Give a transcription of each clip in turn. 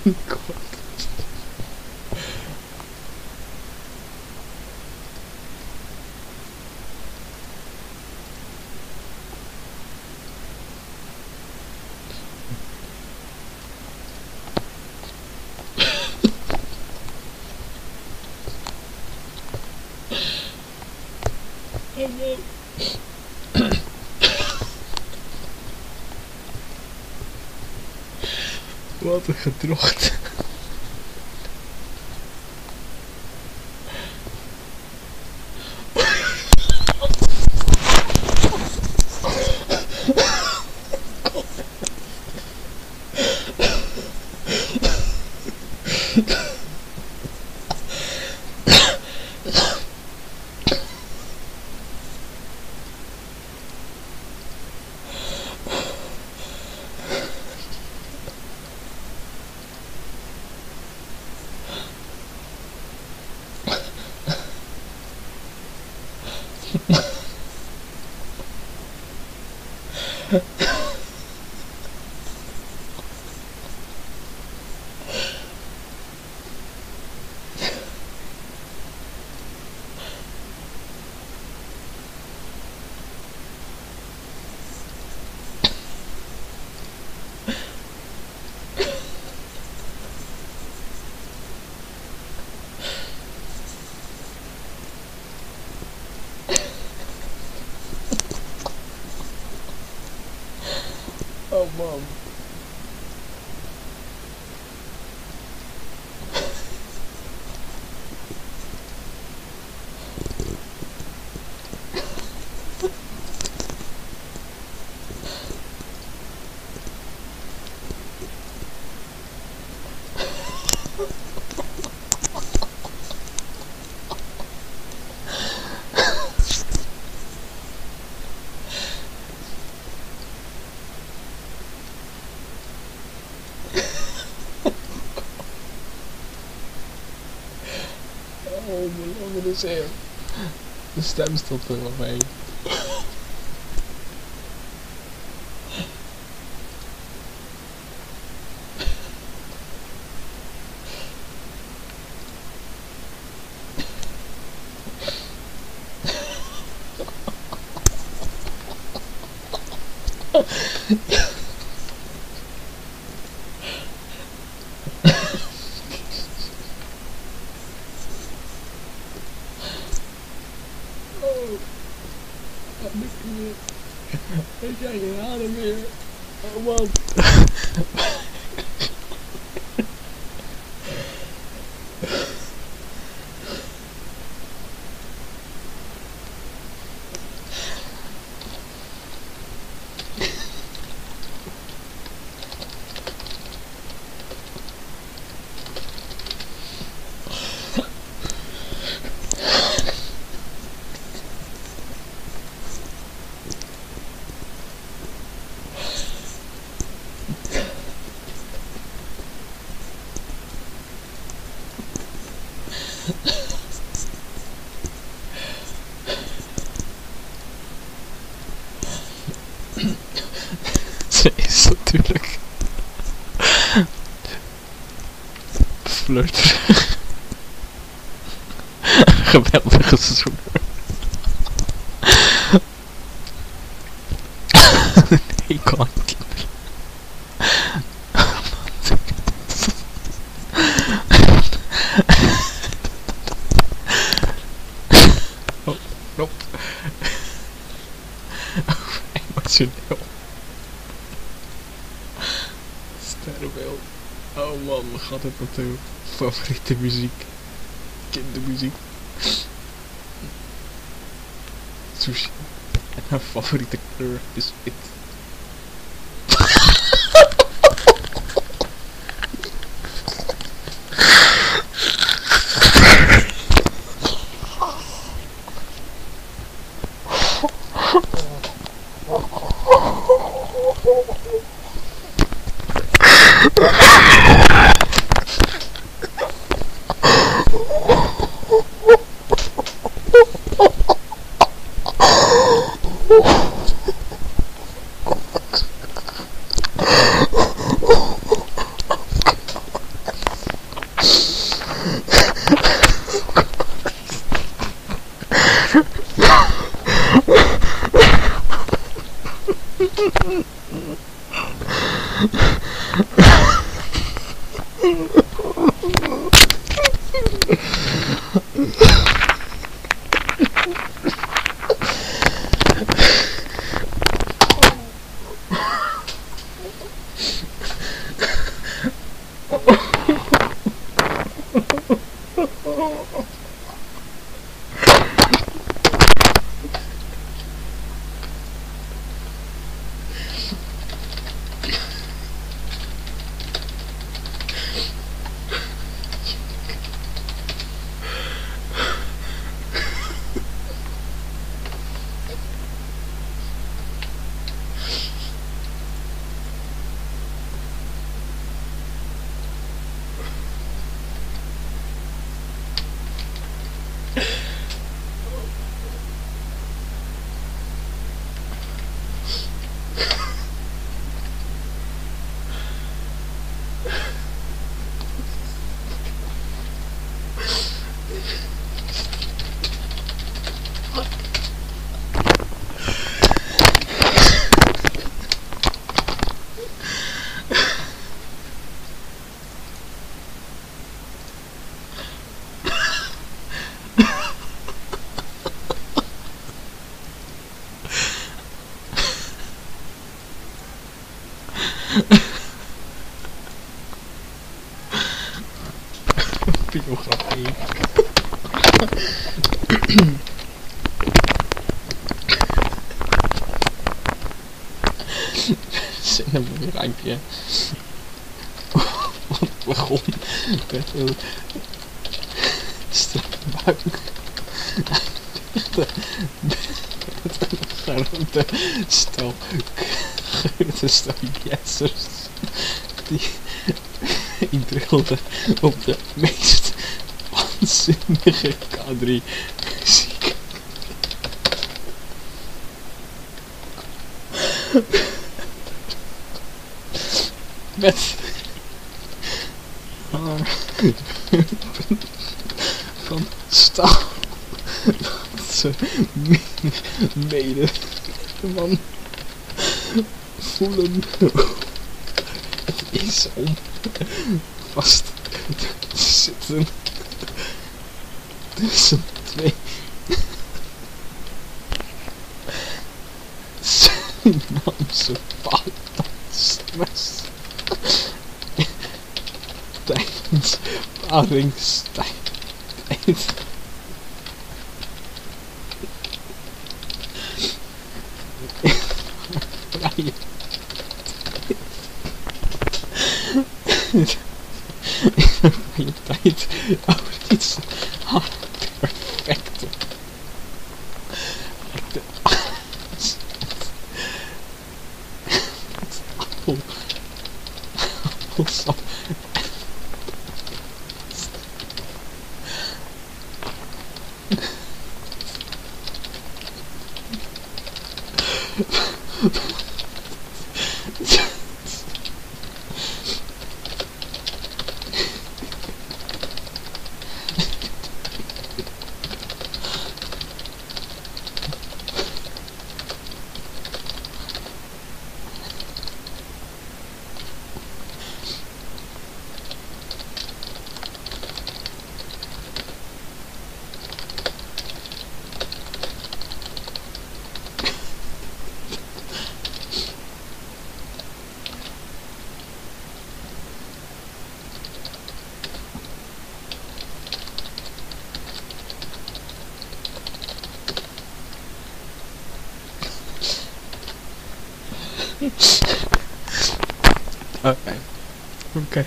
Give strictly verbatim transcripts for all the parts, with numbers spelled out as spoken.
Wat een gedrocht. Oh man. Oh, mijn longen is heel. De stem stopt er nog mee. Ik krijg geen adem meer. Oh man. Ze is natuurlijk flirt. Geweldige zoener. Nee, ik kan niet. Oh, nope. Emotioneel. Sterrenbeeld. Oh man, wat gaat het naartoe? Favoriete muziek. Kindermuziek. Sushi. En mijn favoriete kleur is wit. Biografie. Zin een mooi rijmpje. Wat begon met een strakke buik. Met een grote stel grote stel jetsers die indrilde op de meest waanzinnige K drie muziek. Met haar van staal dat ze mede man voelen het is om vast te zitten tussen twee Surinaamse paarddansers tijdens paringstijd. Vrije vrije tijd over iets haar perfecte de appel appelsap Oké. Oké.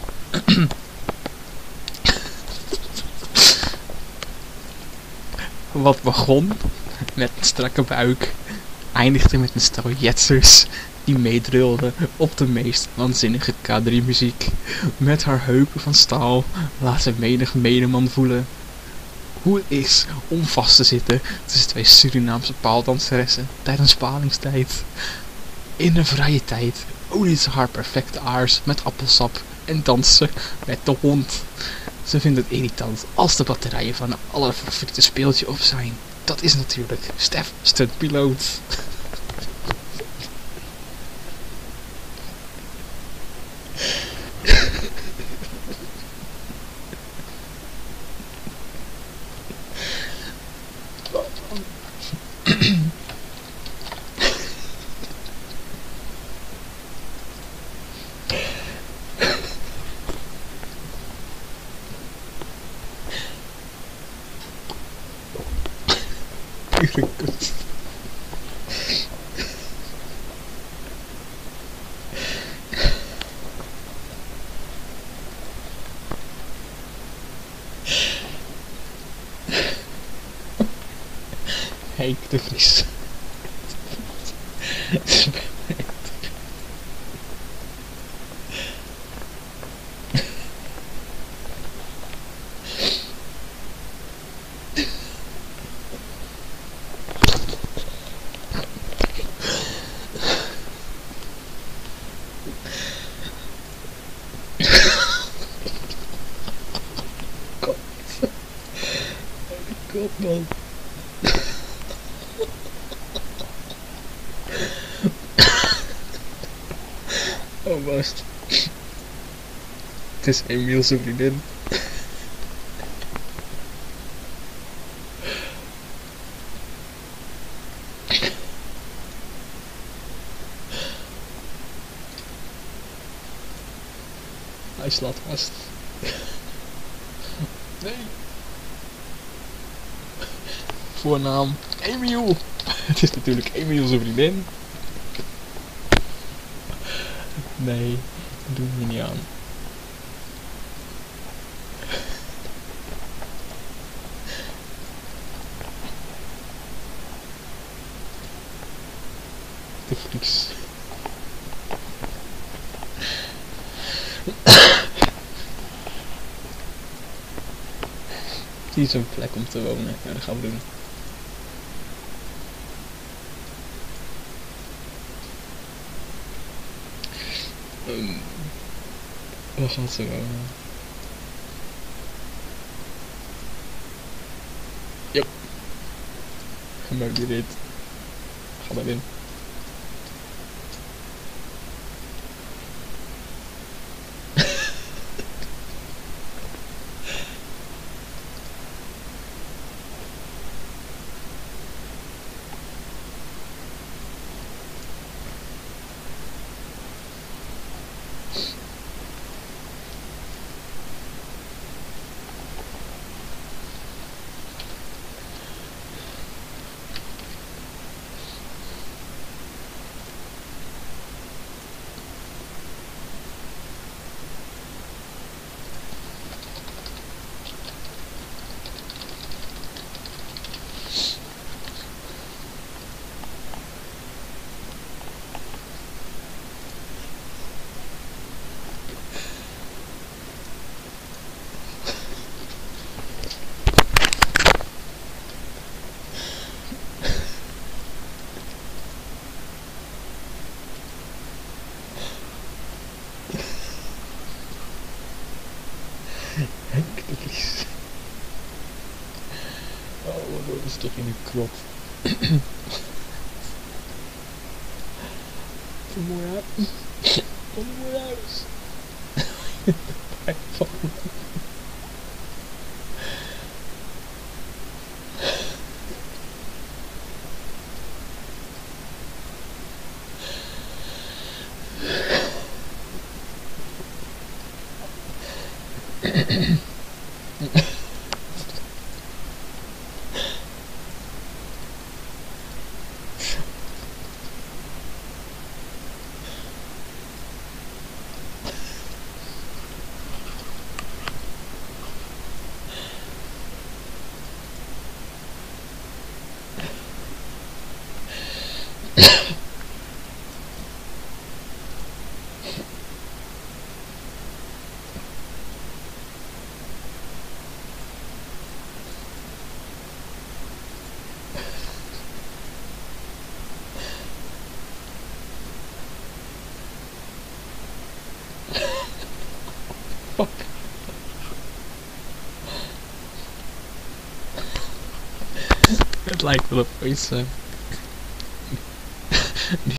Wat begon met een strakke buik, eindigde met een stel jetsers die meedrilden op de meest waanzinnige K drie muziek. Met haar heupen van staal laat ze menig medeman voelen hoe het is om vast te zitten tussen twee Surinaamse paaldanseressen tijdens palingstijd. In de vrije tijd oliet ze haar perfecte aars met appelsap en dansen met de hond. Ze vindt het irritant als de batterijen van een allerfavoriete speeltje op zijn. Dat is natuurlijk Stef, stuntpiloot. pure kunst. Henk de Vries. God man. Oh worst. Het is Emiel zijn vriendin. Hij slaat vast. Nee. Voornaam Emiel. Het is natuurlijk Emiel zijn vriendin. Nee, dat doen we niet aan. De Vries. Hier is een plek om te wonen. Ja, dat gaan we doen. Um, waar gaat ze wonen? Yep. Gemeubileerd. Ga maar in. Henk de Vries. Oh, wat is toch in de krop. Wat een mooi huis. Wat een mooi huis. Fuck. Het lijkt wel op iets. Uh...